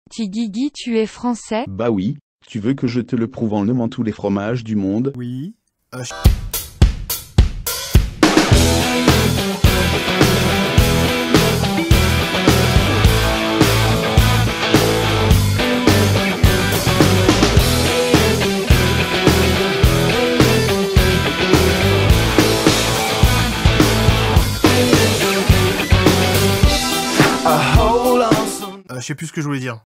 Tigigi, tu es français? Bah oui, tu veux que je te le prouve en nommant tous les fromages du monde? Oui. Je sais plus ce que je voulais dire.